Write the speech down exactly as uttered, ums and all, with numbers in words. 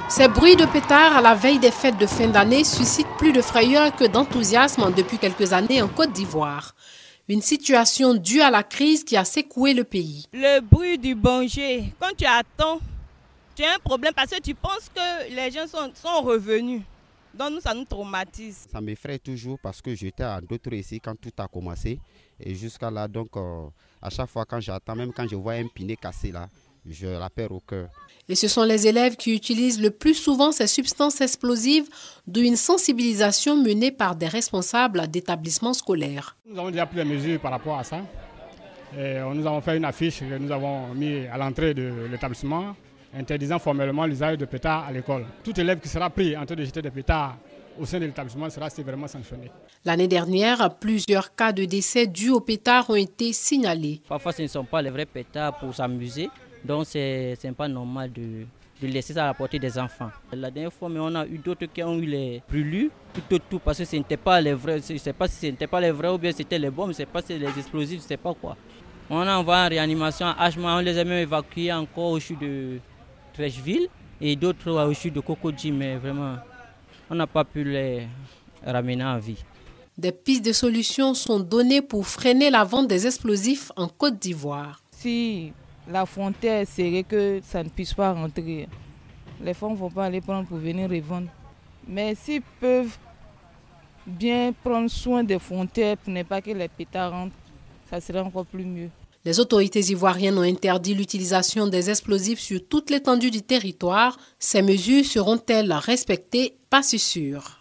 Ces bruits de pétards à la veille des fêtes de fin d'année suscitent plus de frayeur que d'enthousiasme depuis quelques années en Côte d'Ivoire. Une situation due à la crise qui a secoué le pays. Le bruit du banjé, quand tu attends, tu as un problème parce que tu penses que les gens sont, sont revenus. Donc nous, ça nous traumatise. Ça m'effraie toujours parce que j'étais à d'autres ici quand tout a commencé. Et jusqu'à là, donc, euh, à chaque fois quand j'attends, même quand je vois un pinet cassé là, je la perds au cœur. Et ce sont les élèves qui utilisent le plus souvent ces substances explosives, d'où une sensibilisation menée par des responsables d'établissements scolaires. Nous avons déjà pris des mesures par rapport à ça. Et nous avons fait une affiche que nous avons mise à l'entrée de l'établissement, interdisant formellement l'usage de pétards à l'école. Tout élève qui sera pris en train de jeter des pétards au sein de l'établissement sera sévèrement sanctionné. L'année dernière, plusieurs cas de décès dus aux pétards ont été signalés. Parfois, ce ne sont pas les vrais pétards pour s'amuser. Donc, ce n'est pas normal de, de laisser ça à la portée des enfants. La dernière fois, mais on a eu d'autres qui ont eu les brûlures, tout autour, parce que ce n'était pas les vrais. Je ne sais pas si ce n'était pas les vrais ou bien c'était les bombes, je ne sais pas si c'était les explosifs, je ne sais pas quoi. On a envoyé en réanimation à Hachema, on les a même évacués encore au chute de Trècheville et d'autres au chute de Cocody, mais vraiment, on n'a pas pu les ramener en vie. Des pistes de solutions sont données pour freiner la vente des explosifs en Côte d'Ivoire. Si la frontière est serrée, que ça ne puisse pas rentrer, les femmes ne vont pas aller prendre pour venir revendre. Mais s'ils peuvent bien prendre soin des frontières pour ne pas que les pétards rentrent, ça serait encore plus mieux. Les autorités ivoiriennes ont interdit l'utilisation des explosifs sur toute l'étendue du territoire. Ces mesures seront-elles respectées? Pas si sûr.